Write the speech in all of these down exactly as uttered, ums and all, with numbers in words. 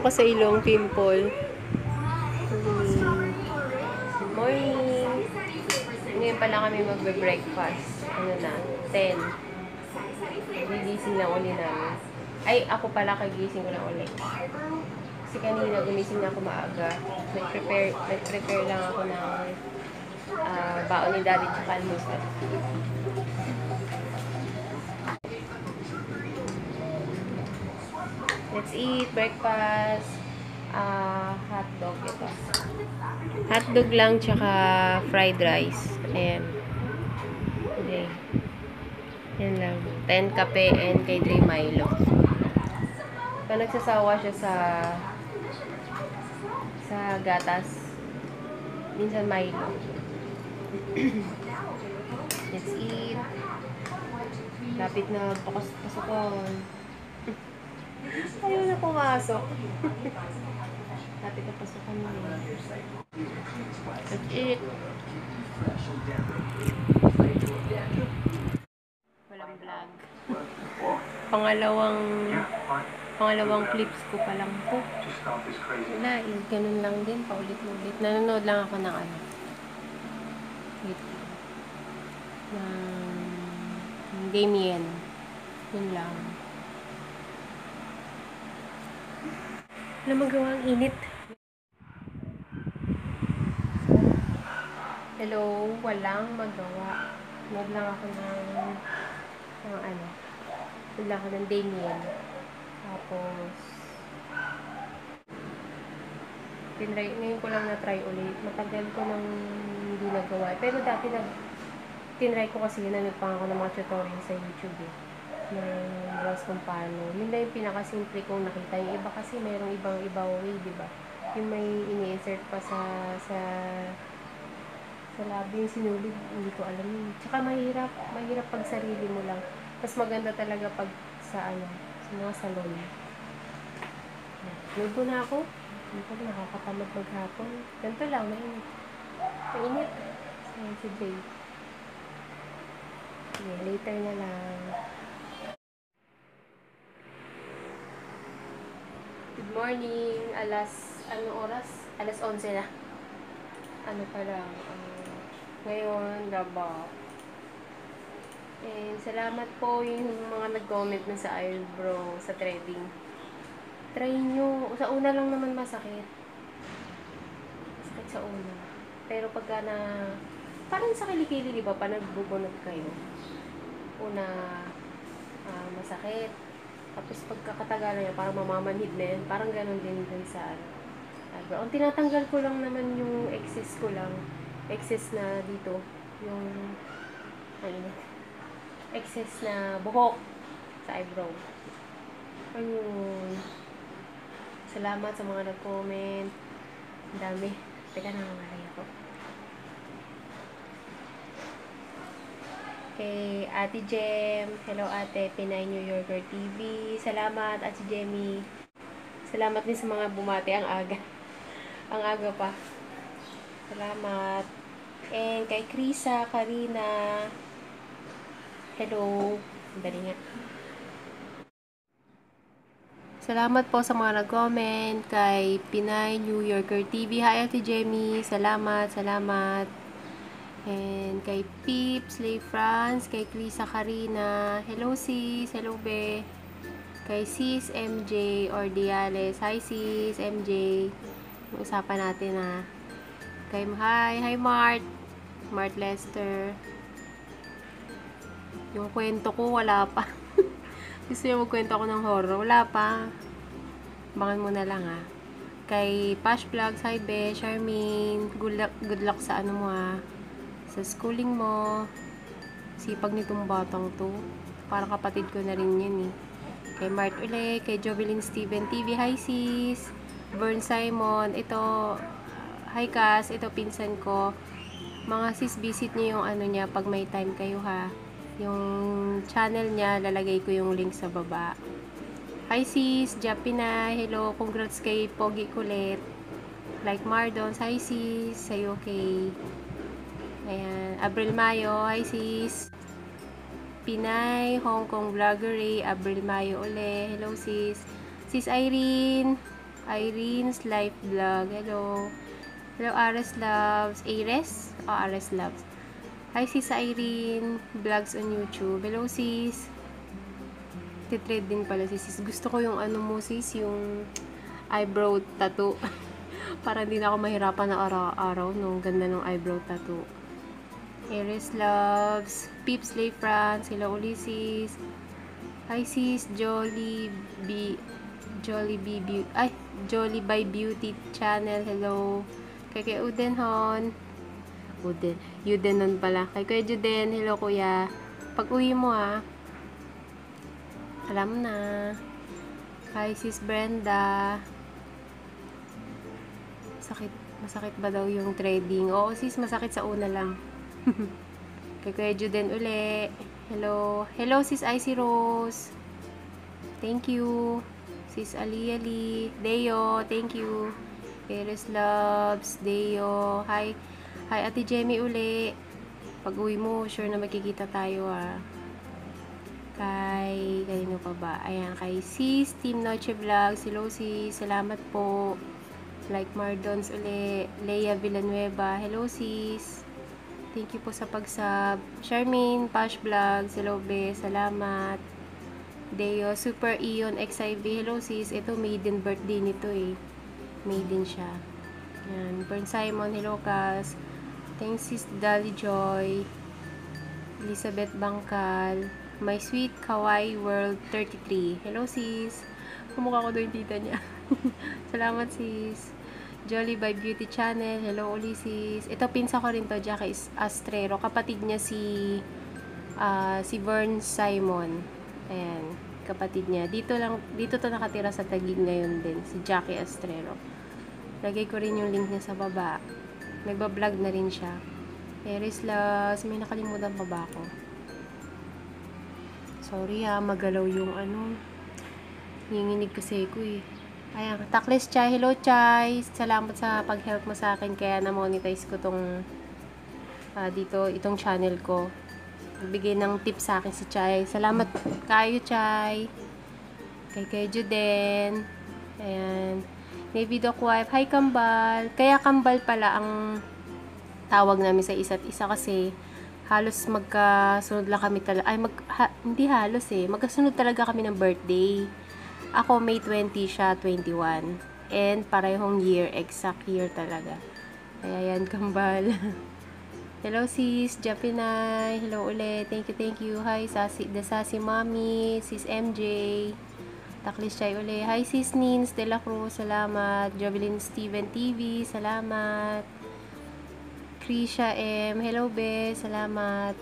ako sa ilong, pimple. Hmm. Good morning. Ngayon pala kami magbe-breakfast. Ano na? ten. Gigising lang uli namin. Ay, ako pala kagising ko lang uli. Kasi kanina gumising na ako maaga. Nag-prepare, nag-prepare lang ako ng uh, baon ni Daddy tsaka almusal. Let's eat breakfast. Uh, hotdog ito. Hotdog lang tsaka fried rice. Ayan. Okay. Yan lang. ten kape and kay Dre Milo. So, nagsasawa siya sa sa gatas. Minsan Milo. Let's eat. Lapit na pakas-pasokon. Ayaw na pumasok. Lapit na pasokon mo. Let's eat. Walang vlog. Pangalawang pangalawang clips ko pa lang po. Wala, eh, ganun lang din, paulit-ulit. Nanonood lang ako ng ano. Wait. Ng Damien. Yun lang. Wala magawa, ang init. Hello, walang magawa. Nanood lang ako ng ng ano. Nanood lang ako ng Damien. Tapos tinry, ngayon ko lang na-try ulit. Matagal ko nang hindi nagawa. Pero dati na tinry ko kasi nanood pa ako ng mga tutorial sa YouTube eh. Ng bros kung paano. Yun na yung pinakasimple kong nakita. Yung iba kasi mayroong ibang ibang way, di ba? Yung may ini-insert pa sa sa sa labi yung sinulid, hindi ko alam yun. Tsaka mahirap, mahirap pag sarili mo lang. Mas maganda talaga pag sa ano, sa mga salon. Luto na ako. Hindi ko nakakatamad maghapon. Ganito lang, mainit. Mainit. Sayang si Jay. Okay, later na lang. Good morning. Alas, anong oras? Alas onse na. Ano pa lang. Uh, ngayon, gaba. And salamat po yung mga nag-comment na sa eyebrow, sa threading. Try nyo. Sa una lang naman masakit. Masakit sa una. Pero pagka na, parang sa kilikili, di ba? Pa nagbubunot kayo. Una, uh, masakit. Tapos pagkakatagalan niya, parang mamamanhid na yan. Parang ganun din din sa eyebrow. Ang tinatanggal ko lang naman yung excess ko lang. Excess na dito. Yung, ano, excess na buhok sa eyebrow. Ayun. Salamat sa mga nag-comment. Ang dami. Teka, nangangalay ako. Kay Ate Jem. Hello Ate, Pinay New Yorker T V. Salamat Ate Jemmy. Salamat din sa mga bumati ang aga. Ang aga pa. Salamat. And kay Krisa, Karina. Hello. Dali nga. Salamat po sa mga nag-comment. Kay Pinay New Yorker T V. Hi Ate Jemmy. Salamat, salamat. And kay Pips, Lay France, kay Krisa, Karina. Hello sis, hello be. Kay sis M J Ordiales. Hi sis M J. Usapan natin ha. Kay hi, hi Mart. Mart Lester. Yung kwento ko wala pa. Gusto niyo magkwento ako ng horror? Wala pa. Bangan mo na lang ha. Kay Pash Vlogs, hi be, Charmaine. Good luck, good luck sa ano mo ha. Sa schooling mo. Sipag nitong batang to. Parang kapatid ko na rin yun eh. Kay Mart ulit. Kay Jovelyn Steven T V. Hi sis. Vern Simon. Ito. Hi Cass. Ito pinsan ko. Mga sis, visit niyo yung ano niya pag may time kayo ha. Yung channel niya, lalagay ko yung link sa baba. Hi sis. Japina. Hello. Congrats kay Pogi Kulit. Like Mardon. Hi sis. Sa'yo okay. Ayan, Abril Mayo, hi sis. Pinay, Hong Kong Vlogger, Abril Mayo uli. Hello sis. Sis Irene, Irene's Life Vlog. Hello. Hello, Ares Loves. Ares? Oh, Ares Loves. Hi, sis Irene. Vlogs on YouTube. Hello, sis. Titrade din pala si sis. Gusto ko yung ano mo, sis, yung eyebrow tattoo. Para hindi na ako mahirapan na araw-araw nung ganda ng eyebrow tattoo. Ares Loves. Peeps Lay France. Hello, Ulysses. Hi, sis. Jolly B. Jolly B. Beauty. Ay, Jolly by Beauty Channel. Hello. Kay kay Udenhon. Uden. Udenon pala. Kay Kuya Juden. Hello, kuya. Pag uwi mo, ha. Alam na. Hi, sis Brenda. Sakit. Masakit ba daw yung trading? Oo, sis. Masakit sa una lang. Kay Kuya Juden uli. Hello. Hello, sis Icy Rose. Thank you. Sis Ali Ali. Deo. Thank you. Eres Loves. Deo. Hi. Hi, Ate Jemmy uli. Pag uwi mo, sure na magkikita tayo, ah. Kay, kanino pa ba? Ayan, kay sis, Team Noche Vlogs. Hello, sis. Salamat po. Like Mardons uli. Leia Villanueva. Hello, sis. Thank you po sa pag-sub. Charmaine, Pash Vlogs. Hello, be. Salamat. Deo, Super Ion, X I V. Hello, sis. Ito, maiden birthday nito, eh. Maiden siya. Ayan. Burn Simon. Hello, Cas. Thanks, sis Dolly Joy. Elizabeth Bangkal. My Sweet Kawaii World thirty-three. Hello, sis. Kumukha ko doon yung tita niya. Salamat, sis. Jolly by Beauty Channel. Hello, Ulysses. Ito, pinsa ko rin to, Jackie Astrero. Kapatid niya si uh, si Vern Simon. Ayan, kapatid niya. Dito lang, dito to nakatira sa Taguig ngayon din. Si Jackie Astrero. Lagay ko rin yung link niya sa baba. Nagbablog na rin siya. Eris Las, may nakalimutan pa ba ako? Sorry ha, magalaw yung ano. Hinginig kasi ko eh. Ayan, Takles Chai. Hello, Chai. Salamat sa pag-help mo sa akin. Kaya na-monetize ko tong uh, dito, itong channel ko. Nagbigay ng tips sa akin si Chai. Salamat kayo, Chai. Kay kay Juden. Ayan. Navy Doc Wife. Hi, Kambal. Kaya Kambal pala ang tawag namin sa isa't isa kasi halos magkasunod lang kami talaga. Ay, mag, ha, hindi halos eh. Magkasunod talaga kami ng birthday. Ako, May twentieth, siya twenty-one. And parehong year. Exact year talaga. Kaya yan, Kambal. Hello, sis. Japinay. Hello ulit. Thank you, thank you. Hi, Sassy, the Sassy Mommy. Sis M J. Taklis Chay uli. Hi, sis Nins De La Cruz. Salamat. Jovelyn Steven T V. Salamat. Krisha M. Hello, be. Salamat.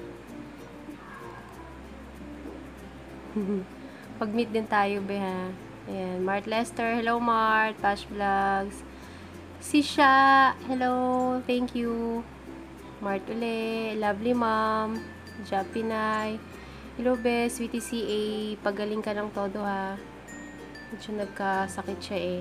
Pag-meet din tayo, be, ha. Ayan. Mart Lester. Hello, Mart. Pash Vlogs. Sisha. Hello. Thank you. Mart uli. Lovely Mom. Japinay. Hello, be. Sweetie C A. Pagaling ka ng todo, ha. Medyo nagkasakit siya eh.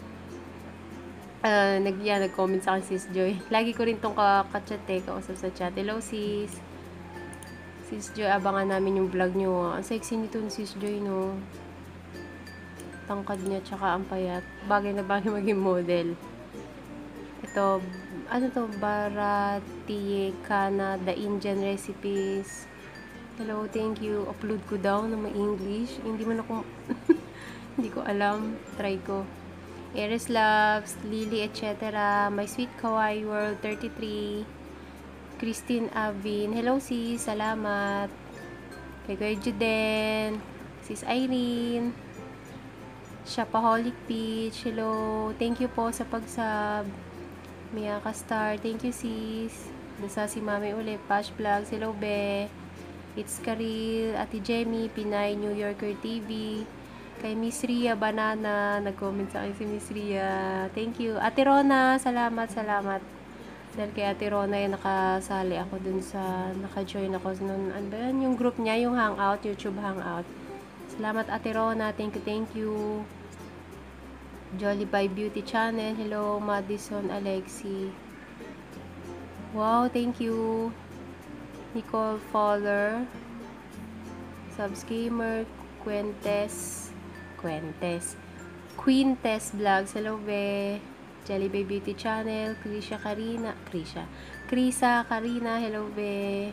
Uh, nag, yeah, nag-comment sa akin sis Joy. Lagi ko rin tong kakachat eh, kausap sa chat. Hello sis. Sis Joy, abangan namin yung vlog nyo. Ang sexy nito ni sis Joy, no. Tangkad niya, tsaka ang payat. Bagay na bagay maging model. Ito, ano to? Baratiye Kana, The Indian Recipes. Hello, thank you. Upload ko daw na may English. Hindi man ako... Hindi ko alam. Try ko. Eris Loves, Lily, et cetera. My Sweet Kawaii World thirty-three. Christine Avin. Hello, sis. Salamat. Kay Kuya Juden. Sis Irene. Shopaholic Peach. Hello. Thank you po sa pag-sub. Miyaka Star. Thank you, sis. Dasa si Mami uli. Pash Vlogs. Hello, be. It's Karil. Ate Jemmy. Pinay New Yorker T V. Kay Miss Ria Banana, nag-comment sa akin si Miss Ria. Thank you. Ate Rona, salamat, salamat. Dahil kay Ate Rona, eh, nakasali ako dun sa, naka-join ako nun, ano ba yan, yung group niya, yung Hangout, YouTube Hangout. Salamat, Ate Rona. Thank you, thank you. Jolly by Beauty Channel. Hello, Madison Alexi. Wow, thank you. Nicole Fowler. Subsgamer, Quentes. Quentes. Queen Tess Vlogs, hello be. Jollibee Beauty Channel, Krisha Karina, Krisha, Krisa Karina, hello be.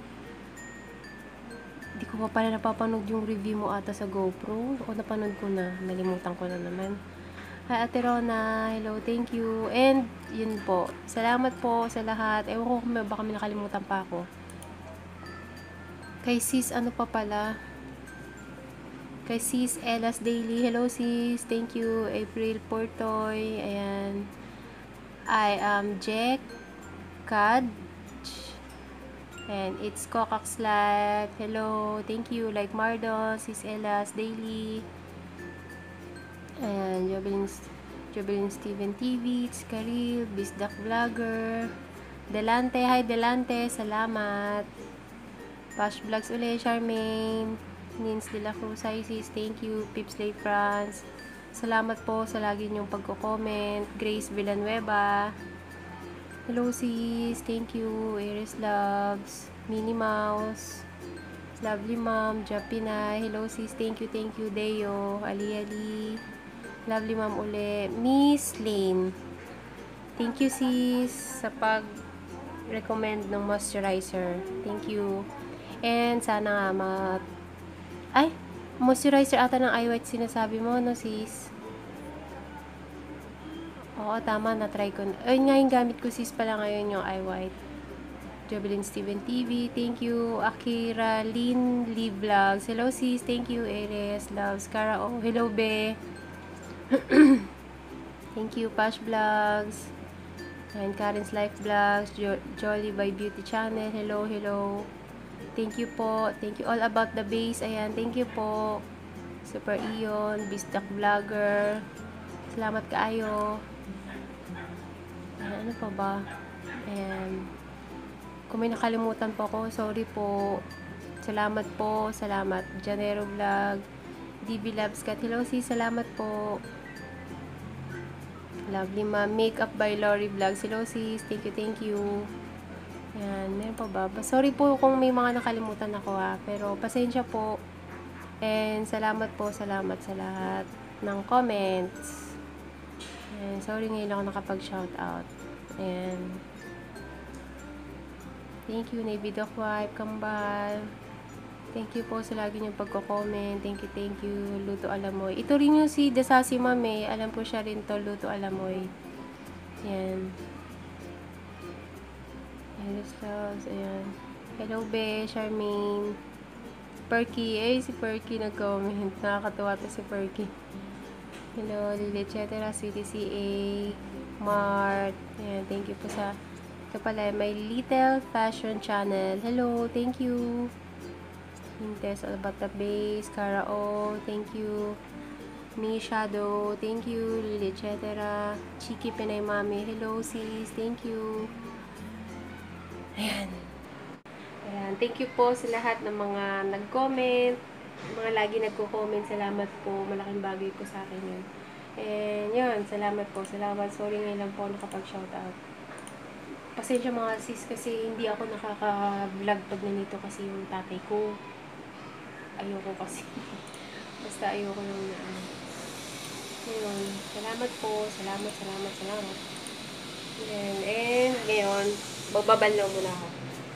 Hindi ko pa pala napapanood yung review mo ata sa GoPro. O napanood ko na, nalimutan ko na naman. Hi Ate Rona, hello, thank you. And yun po, salamat po sa lahat. Ewan ko kung may- baka may nakalimutan pa ako. Kay sis, ano pa pala? Kay sis Ella's Daily, hello sis, thank you. April Portoy, ayan. I am Jack Kad. And it's Cocax Life. Hello, thank you. Like Mardo, sis Ella's Daily. And Jovelyn, Jovelyn Steven T V, it's Karil, Bisdak Vlogger. Delante, hi Delante, salamat. Pash Vlogs ulit, Charmaine. Nins de la Cruz, hi sis, thank you. Pips Lay France. Salamat po sa lagi niyong pagko-comment. Grace Villanueva. Hello sis, thank you. Iris Loves, Minnie Mouse, Lovely Mom, Japinay. Hello sis, thank you, thank you. Deo, Ali Ali, Lovely Mom uli. Miss Lane, thank you sis sa pag-recommend ng moisturizer. Thank you. And sana nga ma... Ay, moisturizer ata ng eye white sinasabi mo, no sis? Oo, tama, na-try ko. Ayun nga yung gamit ko sis pala ngayon yung eye white. Jovelyn Steven T V, thank you. Akira Lynn Lee Vlogs, hello sis, thank you. Aries Loves, Cara, oh, hello be. Thank you. Pash Vlogs. And Karen's Life Vlogs, jo Jolly by Beauty Channel, hello, hello. Thank you po. Thank you all about the base. Ayan, thank you po. Super Ion, Bisdak Vlogger. Salamat kaayo. Ayan, ano pa ba? Ayan. Kung may nakalimutan po ako, sorry po. Salamat po. Salamat. Janero Vlog. D B Labs Cat. Hello sis, salamat po. Lovely Ma. Makeup by Lori Vlogs. Hello sis. Thank you, thank you. Yan, meron pa ba? Sorry po kung may mga nakalimutan ako ha. Pero pasensya po. And salamat po, salamat sa lahat ng comments. And sorry ngayon ako nakapag-shoutout. And thank you, Navy Doc Wife, Kambal. Thank you po sa lagi niyong pagko-comment. Thank you, thank you. Luto Alamoy. Ito rin yung si Dasasi Mame. Alam po siya rin to, Luto Alamoy. Yan. Iris Loves, ayan. Hello, Be, Charmaine. Perky, eh, si Perky nag-comment. Nakakatuwa to si Perky. Hello, Lili, et cetera. Sweetie C A, Mart. Ayan, thank you po sa, ito pala, my Little Fashion Channel. Hello, thank you. Hintes, all about the base. Cara O, thank you. Me Shadow, thank you. Lili, et cetera. Chiki Pinay Mami, hello sis, thank you. Ayan. Ayan. Thank you po sa lahat ng mga nag-comment. Mga lagi nagko-comment. Salamat po. Malaking bagay po sa akin yun. And yun. Salamat po. Salamat. Sorry ngayon lang po nakapag-shoutout. Pasensya mga sis kasi hindi ako nakaka-vlog pag nanito kasi yung tatay ko. Ayoko kasi. Basta ayoko yung ano. Ngayon. Salamat po. Salamat, salamat, salamat. And, and ngayon, magbabanlaw muna ako.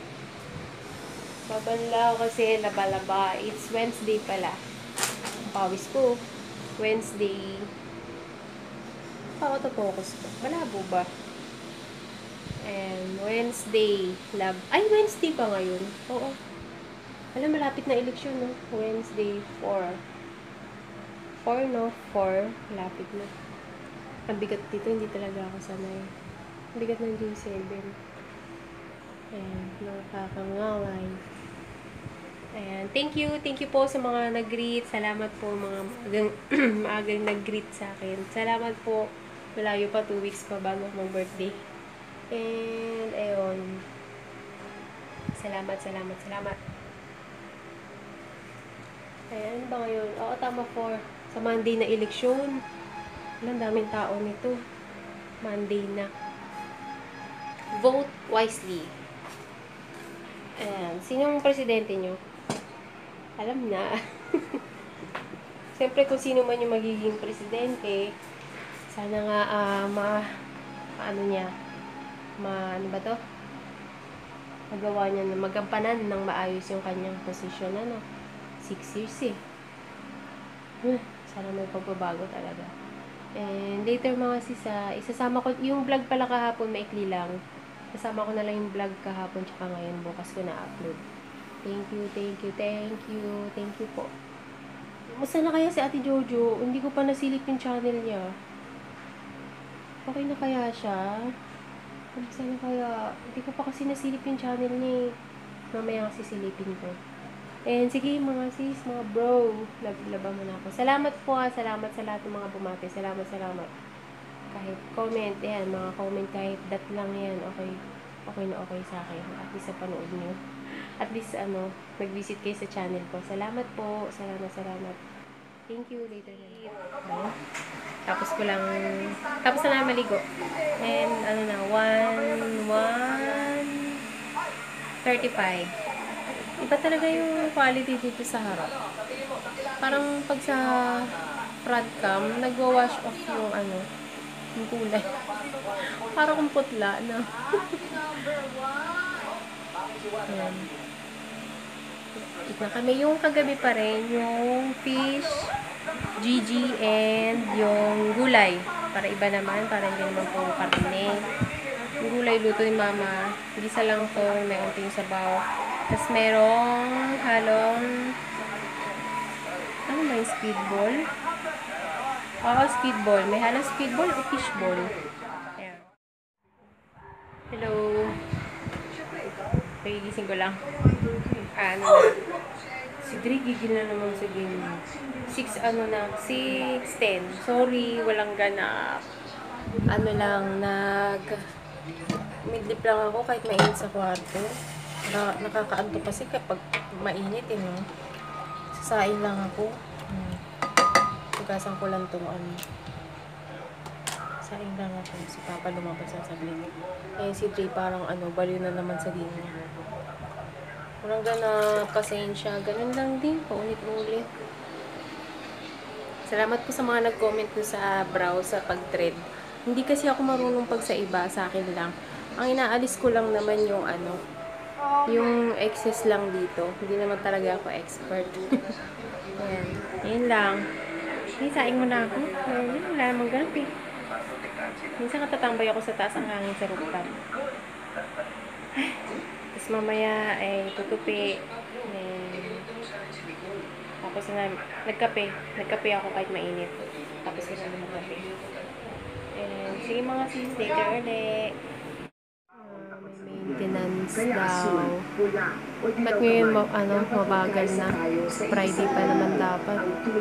Babanlaw kasi laba-laba. It's Wednesday pala. Pawis ko. Wednesday. Pa-autofocus ko. Malabo ba? And Wednesday. Lab. Ay, Wednesday pa ngayon. Oo. Alam, malapit na eleksyon, no? Wednesday, four. four, no? four. Malapit na. Ang bigat dito, hindi talaga ako sanay. Ang bigat ng J seven. Ayan, nakakangaway. Ayan, thank you. Thank you po sa mga nag-greet. Salamat po mga maagang, maagang nag-greet sa akin. Salamat po. Malayo pa, two weeks pa bago mong birthday. And, ayun. Salamat, salamat, salamat. Ayan, ba ngayon? Oo, tama four. Sa Monday na eleksyon. Alam, daming tao nito. Monday na. Vote wisely. Ayan. Sinong presidente nyo? Alam na. siyempre kung sino man yung magiging presidente, sana nga, uh, ma, ano niya, ma, ano ba to? Magawa niya na magampanan ng maayos yung kanyang posisyon, ano? Six years eh. Huh, sana may pagbabago talaga. And later mga sisa, isasama ko, yung vlog pala kahapon, maikli lang. Kasama ko na lang yung vlog kahapon, tsaka ngayon, bukas ko na-upload. Thank you, thank you, thank you, thank you po. Musta na kaya si Ate Jojo? Hindi ko pa nasilip yung channel niya. Okay na kaya siya? Musta na kaya? Hindi ko pa kasi nasilip yung channel niya eh. Mamaya kasi silipin ko. And sige mga sis, mga bro, laban mo na ako. Salamat po ha, salamat sa lahat ng mga bumati. Salamat, salamat. Kahit comment, yan, mga comment kahit dat lang yan, okay, okay na okay sa akin. At least sa panood nyo. At least, ano, mag-visit kayo sa channel ko. Salamat po, salamat, salamat. Thank you, later na lang. Okay. Tapos ko lang, tapos na lang maligo. And, ano na, one thirty-five. Iba talaga yung quality dito sa harap. Parang pag sa front cam, nagwa-wash off yung ano, yung kulay. Parang kung putla na. Ayan. Na kami yung kagabi pa rin, yung fish, G G, and yung gulay. Para iba naman, para hindi naman po karne. Yung gulay luto ni mama. Gisa lang to, may unting sabaw. Tapos merong halong, ano ba yung speedball? Oo, speedball. May halong speedball o fishball. Ayan. Hello. Pagigising ko lang. Ano na. Si Dre, gigil na naman sa game. six ano na. six ten. Sorry, walang ganap. Ano lang, nag... midlip lang ako kahit mainit sa kwarto. Na, nakakaanto kasi kapag mainit eh, no? Sasain lang ako. Hmm. Tugasan ko lang itong ano. Sain lang ako. Si Papa lumabas sa saglit. Eh, si Dre parang ano, baliw na naman sa linya. Walang gana, pasensya. Ganun lang din. Paulit-ulit. Salamat po sa mga nag-comment ko sa browse, sa pag-thread. Hindi kasi ako marunong pag sa iba, sa akin lang. Ang inaalis ko lang naman yung ano, yung excess lang dito. Hindi naman talaga ako expert. Ayan. Ayan lang. Hey, saing mo na ako. Ayan, wala namang ganap eh. Minsan katatambay ako sa taas ang hangin sa rooftop. Tapos mamaya ay tutupi. And, tapos na, nagkape. Nagkape ako kahit mainit. Tapos na naman magkape. And, sige mga sis, later ulit. Maintenance daw. Ba't ngayon, ano, mabagal na? Friday pa naman dapat.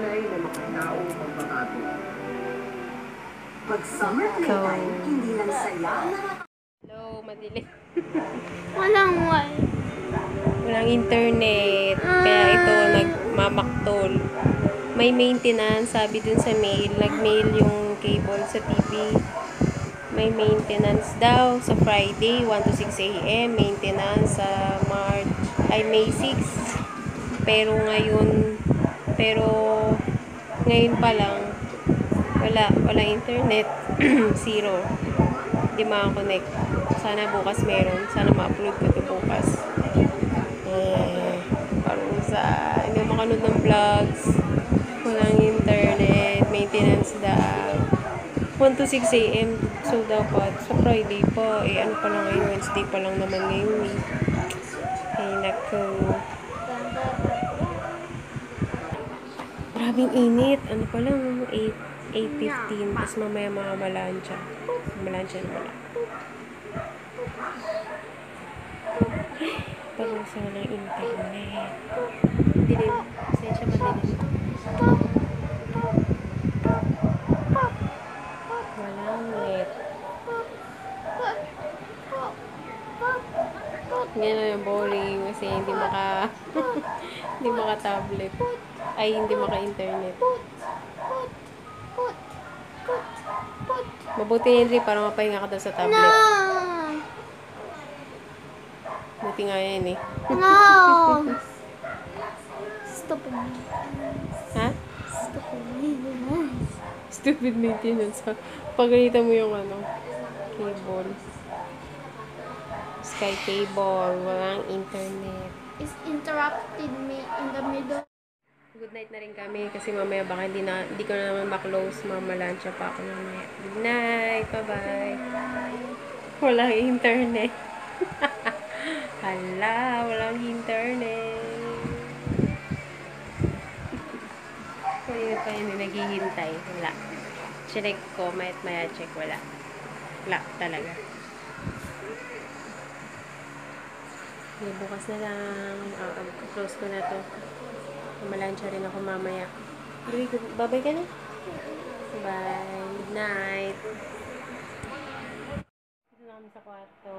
So, hello, madilim. Walang wal. Walang internet. Kaya ito, nagmamaktol. May maintenance, sabi dun sa mail. Nag-mail yung cable sa T V. May maintenance daw sa Friday, one to six A M Maintenance sa March, ay May six. Pero ngayon, pero ngayon pa lang, wala, wala internet. Zero. Hindi makakonect. Sana bukas meron. Sana ma-upload ko ito bukas. Eh, parusa. Hindi makanood ng vlogs. Walang internet. Maintenance daw. one to six A M So, dapat sa Friday pa. Eh, ano pa lang ngayon? Wednesday pa lang naman ngayon eh. Eh, naku. Grabing init. Ano pa lang? eight fifteen. Tapos mamaya mga malansya. Malansya na wala. Parusa na ng internet. Dilim. Sensya madilim. Walang net. Yan na yung bowling kasi hindi maka hindi maka tablet. Ay, hindi maka internet. Mabuti yun rin para mapahinga ka daw sa tablet. No! Buti nga yan eh. No! Stop it. Ha? Stop it. Stupid maintenance. Ha? Pagalitan mo yung ano, cable. Sky cable. Walang internet. It's interrupted me in the middle. Good night na rin kami kasi mamaya baka hindi, na, hindi ko na naman maklose. Mamalansya pa ako mamaya. Good night. Bye-bye. Walang internet. Hala, walang internet. Kanina pa yun, naghihintay. Wala. Check ko, mayat maya check. Wala. Wala talaga. Okay, bukas na lang. Uh, uh, close ko na to. Malansya rin ako mamaya. Bye-bye ka na? Bye. Good night. Dito na kami sa kwarto.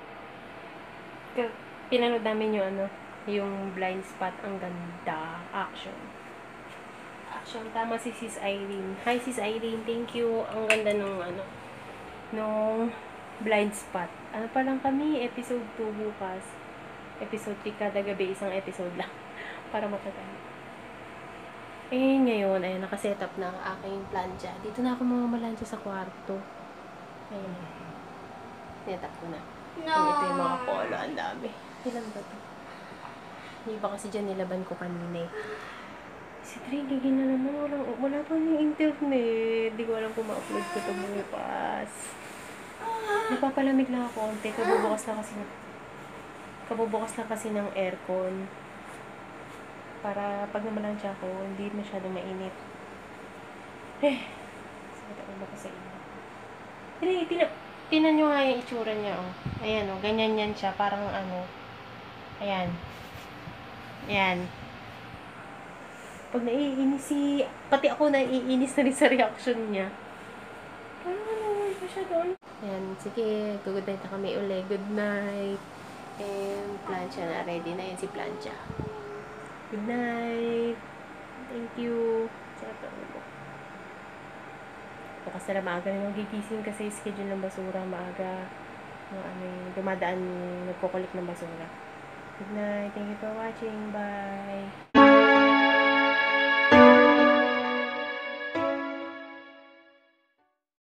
Pinanood namin yung ano, yung blind spot. Ang ganda. Action. Action. Tama si Sis Irene. Hi Sis Irene. Thank you. Ang ganda nung ano, nung blind spot. Ano pa lang kami? Episode two bukas. Episode three kada gabi. Isang episode lang. Para matagal. Eh, ngayon, ayun, nakasetup na ang aking plancha. Dito na ako mamamalansya sa kwarto. Ayun. Setup ko na. No. Ayun, ito yung mga polo. Ang dami. Ilan ba ito? Yung iba kasi dyan nilaban ko kanina eh. Si Trey, gigin na naman. Walang, wala pa yung internet. Di ko alam kung ma-upload ko ito bukas. Napapalamig lang ako konti. Kabubukas lang kasi kabubukas lang kasi ng aircon. Para pag namalansya ako, hindi masyadong mainit. Eh, sakit ako baka sa inyo. Hindi, tina, tinan nyo nga yung itsura niya, oh. Ayan, oh, ganyan yan siya. Parang ano, ayan. Ayan. Pag naiinis si, pati ako naiinis na rin sa reaction niya. Parang ano, pa siya doon. Ayan, sige, good night na kami uli. Good night. And plancha na, ready na yun si plancha. Good night. Thank you. Sarap na ulo. Bukas na maaga na magigising kasi schedule ng basura. Maaga. Yung ano yung dumadaan, nagkukulik ng basura. Good night. Thank you for watching. Bye.